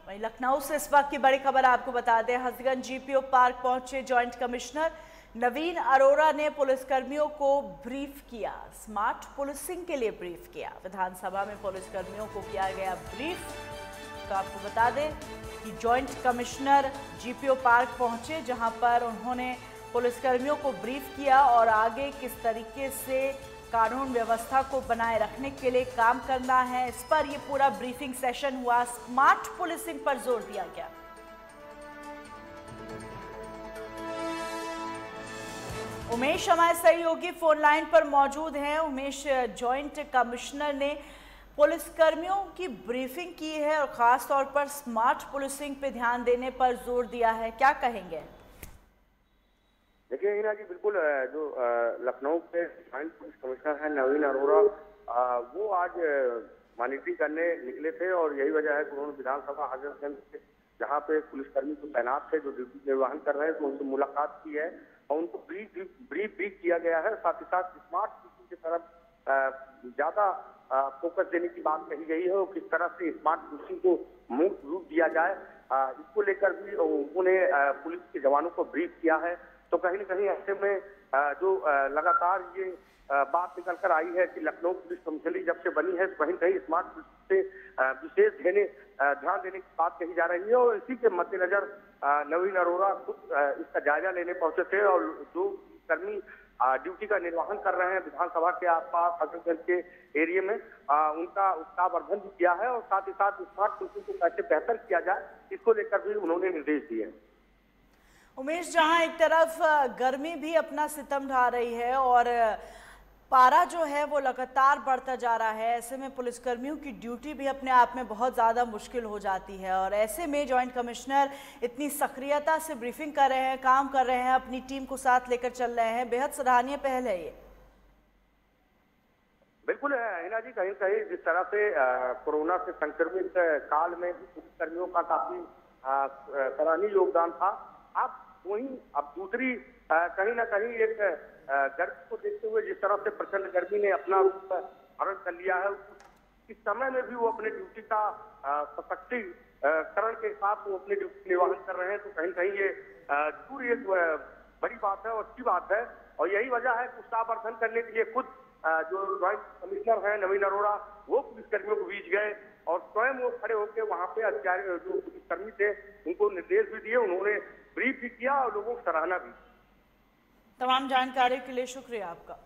वहीं लखनऊ से इस वक्त की बड़ी खबर आपको बता दें, हंसगंज जीपीओ पार्क पहुंचे जॉइंट कमिश्नर नवीन अरोड़ा ने पुलिसकर्मियों को ब्रीफ किया। स्मार्ट पुलिसिंग के लिए ब्रीफ किया। विधानसभा में पुलिसकर्मियों को किया गया ब्रीफ। तो आपको बता दें कि जॉइंट कमिश्नर जीपीओ पार्क पहुंचे, जहां पर उन्होंने पुलिसकर्मियों को ब्रीफ किया और आगे किस तरीके से कानून व्यवस्था को बनाए रखने के लिए काम करना है, इस पर यह पूरा ब्रीफिंग सेशन हुआ। स्मार्ट पुलिसिंग पर जोर दिया गया। उमेश हमारे सहयोगी फोन लाइन पर मौजूद हैं। उमेश, जॉइंट कमिश्नर ने पुलिसकर्मियों की ब्रीफिंग की है और खास तौर पर स्मार्ट पुलिसिंग पे ध्यान देने पर जोर दिया है, क्या कहेंगे? देखिए हिना जी, बिल्कुल जो लखनऊ के जॉइंट पुलिस कमिश्नर हैं नवीन अरोड़ा, वो आज मॉनिटरिंग करने निकले थे और यही वजह है कि उन्होंने विधानसभा हजरतगंज जहाँ पे पुलिसकर्मी जो तैनात थे, जो ड्यूटी निर्वहन कर रहे हैं, तो उनसे मुलाकात की है और उनको ब्रीफ किया गया है। साथ ही साथ स्मार्ट पुलिसिंग की तरफ ज्यादा फोकस देने की बात कही गई है और किस तरह से स्मार्ट पुलिसिंग को मूर्त रूप दिया जाए, इसको लेकर भी उन्होंने पुलिस के जवानों को ब्रीफ किया है। तो कहीं न कहीं ऐसे में जो लगातार ये बात निकल कर आई है कि लखनऊ पुलिस कमिश्नरी जब से बनी है, तो कहीं न कहीं स्मार्ट पुलिस से विशेष ध्यान देने की बात कही जा रही है और इसी के मद्देनजर नवीन अरोड़ा खुद इसका जायजा लेने पहुंचे थे और जो कर्मी ड्यूटी का निर्वहन कर रहे हैं विधानसभा के आसपास हजरतगंज के एरिया में, उनका उत्साहवर्धन भी किया है और साथ ही साथ स्मार्ट पुलिसिंग को कैसे बेहतर किया जाए, इसको लेकर भी उन्होंने निर्देश दिए हैं। उमेश, जहां एक तरफ गर्मी भी अपना सितम ढा रही है और पारा जो है वो लगातार बढ़ता जा रहा है, ऐसे में पुलिसकर्मियों की ड्यूटी भी अपने आप में बहुत ज़्यादा मुश्किल हो जाती है और ऐसे में जॉइंट कमिश्नर इतनी सक्रियता से ब्रीफिंग कर रहे हैं, काम कर रहे हैं, अपनी टीम को साथ लेकर चल रहे हैं, बेहद सराहनीय पहल है ये। बिल्कुल है हिना जी, कहीं कहीं जिस तरह से कोरोना से संक्रमित काल में पुलिसकर्मियों का काफी सराहनीय योगदान था। अब दूसरी कहीं ना कहीं एक गर्मी को देखते हुए जिस तरह से प्रचंड गर्मी ने अपना रूप धारण कर लिया है, इस समय में भी वो अपने ड्यूटी का सशक्तिकरण के साथ वो अपनी ड्यूटी निर्वहन कर रहे हैं। तो कहीं कहीं ये जरूर एक बड़ी बात है और अच्छी बात है और यही वजह है कि उत्साहवर्धन करने के लिए खुद जो जॉइंट कमिश्नर है नवीन अरोड़ा, वो पुलिसकर्मियों को बीच गए और स्वयं वो खड़े होकर वहां पे अधिकारी जो पुलिसकर्मी थे उनको निर्देश भी दिए, उन्होंने ब्रीफ भी किया और लोगों की सराहना भी। तमाम जानकारी के लिए शुक्रिया आपका।